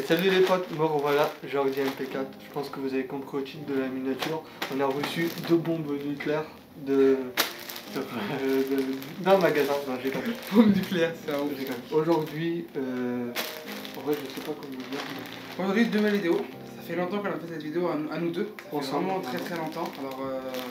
Salut les potes, me revoilà, Jordi MP4. Je pense que vous avez compris au titre de la miniature. On a reçu 2 bombes nucléaires d'un magasin. Non, j'ai compris. Bombe nucléaire, c'est un ouf. Aujourd'hui, en vrai, je sais pas comment dire. Mais... Aujourd'hui, 2 nouvelles vidéos. Ça fait longtemps qu'on a fait cette vidéo à nous deux. Ça fait Ensemble. vraiment très longtemps. Alors,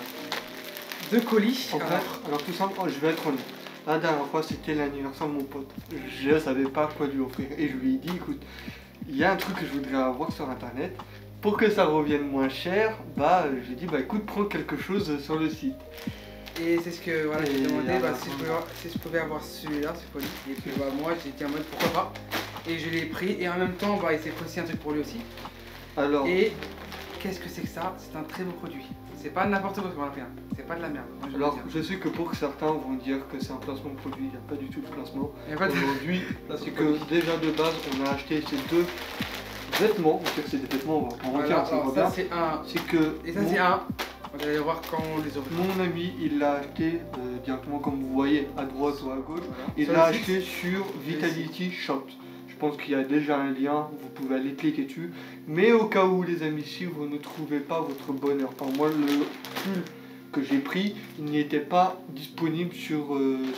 2 colis. Alors tout simplement, je vais être honnête. La dernière fois, c'était l'anniversaire de mon pote. Je savais pas quoi lui offrir. Et je lui ai dit, écoute, il y a un truc que je voudrais avoir sur internet. Pour que ça revienne moins cher, j'ai dit, écoute, prends quelque chose sur le site. Et c'est ce que voilà, j'ai demandé si je pouvais avoir celui-là, ce colis. Et puis moi, j'ai dit en mode pourquoi pas. Et je l'ai pris. Et en même temps, il s'est pris aussi un truc pour lui aussi. Alors... Et qu'est-ce que c'est que ça? C'est un très beau produit. C'est pas n'importe quoi ce qu'on a fait. C'est pas de la merde. Moi, alors, je sais que pour certains vont dire que c'est un placement de produit, il n'y a pas du tout de placement. Aujourd'hui, c'est que déjà de base, on a acheté ces 2 vêtements. On sait que c'est des vêtements, on va pas mentir, ça c'est un. C'est que. Et ça c'est un. On va aller voir quand on les aura. Mon ami, il l'a acheté directement, comme vous voyez, à droite ou à gauche. Voilà. Il l'a l'a acheté sur Vitality Shop. Je pense qu'il y a déjà un lien, vous pouvez aller cliquer dessus. Mais au cas où les amis, si vous ne trouvez pas votre bonheur, enfin moi le pull que j'ai pris, il n'était pas disponible sur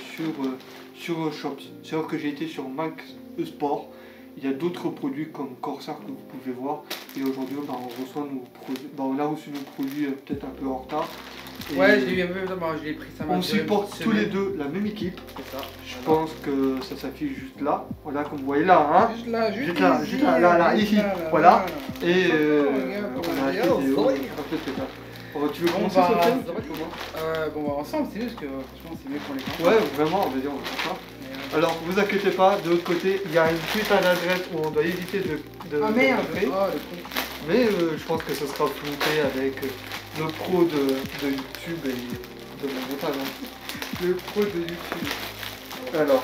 Shops. C'est vrai que j'ai été sur Max Sport. Il y a d'autres produits comme Corsair que vous pouvez voir. Et aujourd'hui, on reçoit nos produits. On a reçu nos produits peut-être un peu en retard. Et ouais, je l'ai eu un peu, je l'ai pris, ça m'a. On supporte tous les deux la même équipe. C'est ça. Je pense que ça s'affiche juste là. Voilà, comme vous voyez là, hein. Juste là, ici. Voilà. Et on a acheté tu veux commencer Sofiane? Ensemble, c'est juste que franchement, c'est mieux pour les gens. Ouais, vraiment, on va dire, on va faire ça. Alors, vous inquiétez pas, de l'autre côté, il y a une putain d'adresse où on doit éviter de ah merde! Mais je pense que ce sera flouté avec le pro de YouTube et de mon montage. Hein. Le pro de YouTube. Alors,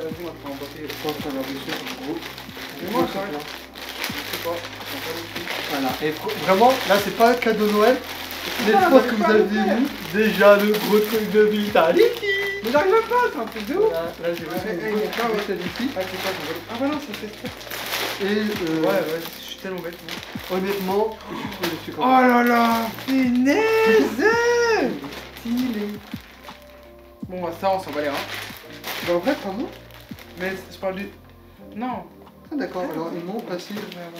je pense qu'on a reçu en gros. Et moi, ça va. Je sais pas. Voilà, et vraiment, là, c'est pas un cadeau Noël. Mais je pense que vous avez vu déjà le gros truc de Vitality. Mais j'arrive même pas, c'est un truc de ouf. Là, j'ai reçu mon gros Vitality. Ah bah non, ça fait trop. Et ouais, je suis tellement bête. Honnêtement, je suis content. Oh là là, punaise. Bon, ça, on s'en va les reins. Bah, en vrai, pardon. Mais je parle du... Non. Ah d'accord, alors ils m'ont passé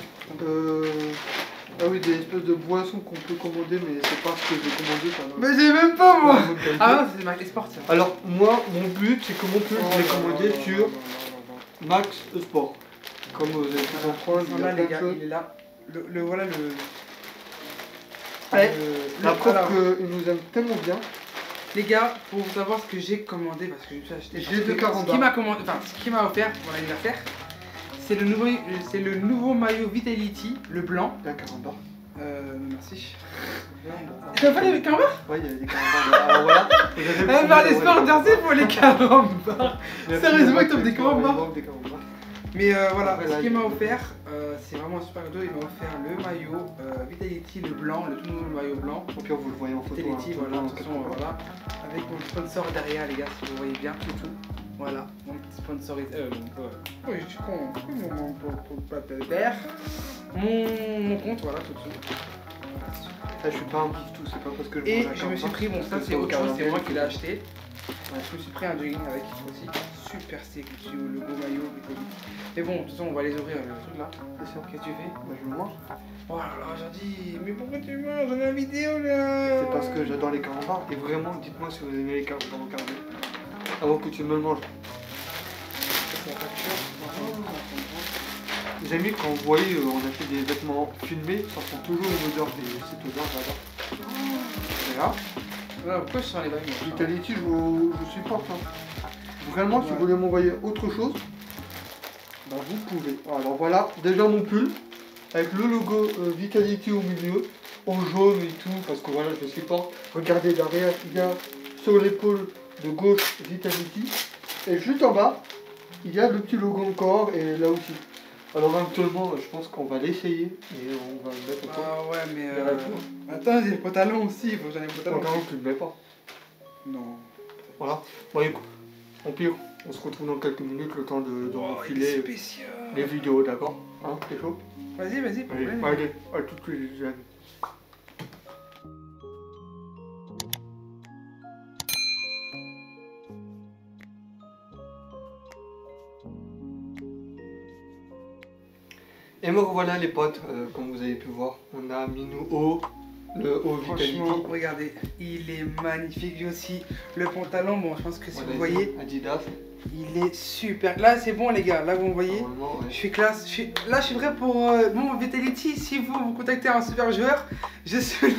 ah oui, des espèces de boissons qu'on peut commander, mais c'est pas ce que j'ai commandé. Mais j'ai même pas moi. Ah non, c'est Max Sport ça. Alors moi, mon but, c'est que mon pull, je l'ai commandé sur Max Sport. Comme vous avez pu comprendre, il y a les plein gars, de choses. il est là. Voilà le... Ouais, la preuve qu'il nous aime tellement bien. Les gars, pour vous savoir ce que j'ai commandé, parce que je me suis acheté... J'ai 2 carambars. Ce qui m'a offert pour l'anniversaire, c'est le nouveau maillot Vitality, le blanc. Un carambar. Merci. Tu vas pas les carambars? Ouais, il y a des carambars. Alors voilà. Elle va les sports jersey pour les carambars. Sérieusement, il t'offre des carambars. Mais voilà, ce qu'il m'a offert, c'est vraiment un super cadeau. Il m'a offert le maillot Vitality, le blanc, le tout nouveau maillot blanc. Au pire, vous le voyez en photo. Vitality, voilà, voilà. Avec mon sponsor derrière, les gars, si vous voyez bien. Voilà, mon petit sponsorisé. Oui, je suis con. Mon compte, voilà, tout de suite. Je suis pas un tout, c'est pas parce que je me suis pris, bon, ça c'est autre chose, c'est moi qui l'ai acheté. Ouais, je me suis pris un jogging avec aussi. Super stick, le beau maillot. Mais bon, de toute façon, on va les ouvrir le truc là. C'est sûr. Qu'est-ce que tu fais? Bah, je me mange. Oh là là, j'ai dit, mais pourquoi tu manges? On a une vidéo là. C'est parce que j'adore les carambars. Et vraiment, dites-moi si vous aimez les carambars au carnet. Avant que tu me le manges. Les amis, quand vous voyez, on a fait des vêtements filmés, ça sent toujours une odeur, et cette odeur, j'adore. Voilà. Voilà, pourquoi je sens les bagues? Vitality, je vous supporte. Hein. Vraiment, si vous voulez m'envoyer autre chose, bah vous pouvez. Alors voilà, déjà mon pull, avec le logo Vitality au milieu, en jaune et tout, parce que voilà, je le supporte. Regardez derrière, il y a sur l'épaule de gauche Vitality, et juste en bas, il y a le petit logo encore, et là aussi. Alors actuellement, je pense qu'on va l'essayer et on va le mettre au Ah ouais, mais attends, j'ai le pantalon aussi, il faut que j'en ai le pantalon. Pantalon, tu le mets pas. Non. Voilà. Bon, écoute, au pire, on se retrouve dans quelques minutes, le temps de refiler les vidéos, d'accord? Hein, t'es chaud? Vas-y, vas-y, problème. Allez, à tout de suite les amis. Et me revoilà les potes, comme vous avez pu voir, on a mis nous haut, le haut Vitality. Franchement, regardez, il est magnifique. Lui aussi, le pantalon, bon, je pense que si vous voyez, Adidas. il est super. Là, c'est bon, les gars. Là, vous me voyez, ouais. je suis classe. Là, je suis prêt pour mon Vitality. Si vous contactez un super joueur, je suis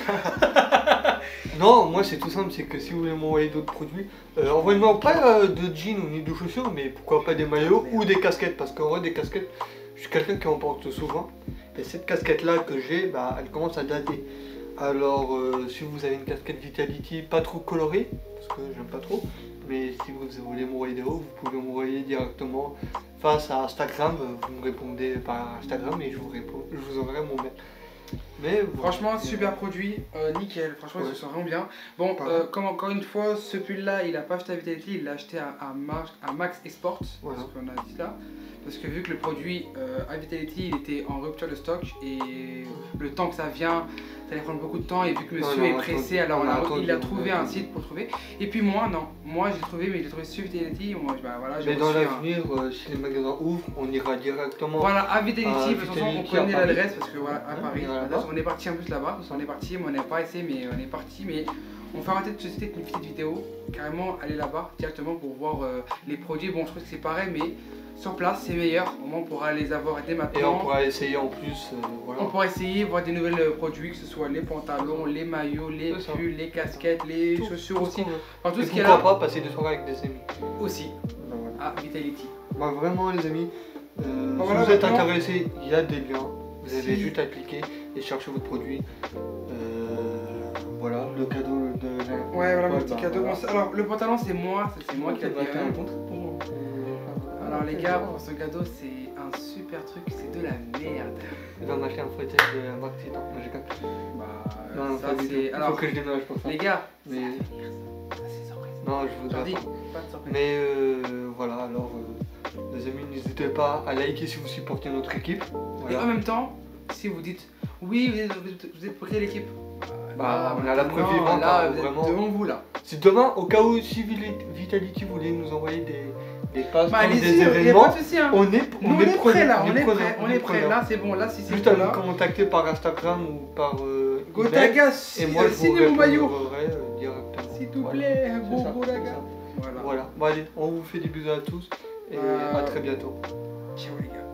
là. Non, moi, c'est tout simple, c'est que si vous voulez m'envoyer d'autres produits, envoyez-moi pas de jeans ou ni de chaussures, mais pourquoi pas des maillots ou des casquettes, parce qu'en vrai, des casquettes, je suis quelqu'un qui en porte souvent. Et cette casquette-là que j'ai, bah, elle commence à dater. Alors, si vous avez une casquette Vitality pas trop colorée, parce que j'aime pas trop, mais si vous voulez m'envoyer des hauts, vous pouvez m'envoyer directement face à Instagram. Vous me répondez par Instagram et je vous enverrai mon mail. Mais franchement, super produit, nickel. Franchement, ils se sont vraiment bien. Bon, comme encore une fois, ce pull-là, il a pas acheté à Vitality, il l'a acheté à Max Export, voilà. ce qu'on a dit là. Parce que vu que le produit à Vitality, il était en rupture de stock et le temps que ça vient, ça allait prendre beaucoup de temps. Et vu que monsieur est pressé, alors il a trouvé un site pour trouver. Et puis moi, non. Moi, j'ai trouvé, mais j'ai trouvé sur Vitality. Moi, bah, voilà, mais dans l'avenir, si les magasins ouvrent, on ira directement. Voilà, à Vitality. De toute façon, on connaît l'adresse parce que voilà, à Paris. On est parti en plus là-bas. On est parti, mais on n'a pas essayé, mais on est parti. Mais on fait arrêter de société une petite vidéo. Carrément, aller là-bas directement pour voir les produits. Bon, je trouve que c'est pareil, mais sur place, c'est meilleur. Au moins, on pourra les avoir dès maintenant. Et on pourra essayer en plus. Voilà. On pourra essayer, voir des nouvelles produits, que ce soit les pantalons, les maillots, les pulls, les casquettes, les chaussures aussi. Enfin, tout ce qui est là. Pourquoi pas passer des soirées avec des amis aussi. À Vitality. Bah, vraiment, les amis, si vous êtes intéressés, il y a des liens. Vous avez juste à cliquer et chercher votre produit. Voilà, le cadeau de la... Ouais, voilà, mon petit cadeau. Alors, le pantalon, c'est moi qui l'ai fait. Alors les gars, pour ce cadeau, c'est un super truc, c'est de la merde. Il va m'acheter un fauteuil de la marque Titan. Bah, non, ça c'est... Alors, faut que je déménage pour ça. Les gars, mais... c'est surprise. Non, je voudrais pas de surprise. Mais voilà, alors les amis, n'hésitez pas à liker si vous supportez notre équipe. Voilà. Et en même temps, si vous dites, oui, vous êtes pour quelle équipe? Bah, on a la preuve vivante, là, vraiment. Devant vous là. Si demain, au cas où si Vitality voulait nous envoyer des passes, bah, des événements, pas de souci, hein. on est prêt là, on est prêt là, c'est bon, là si c'est juste à nous contacter par Instagram ou par Gotagas, et moi je vous répondrai directement. S'il vous plaît, bon Gotagas. Voilà. Bon allez, on vous fait des bisous à tous et à très bientôt. Ciao les gars.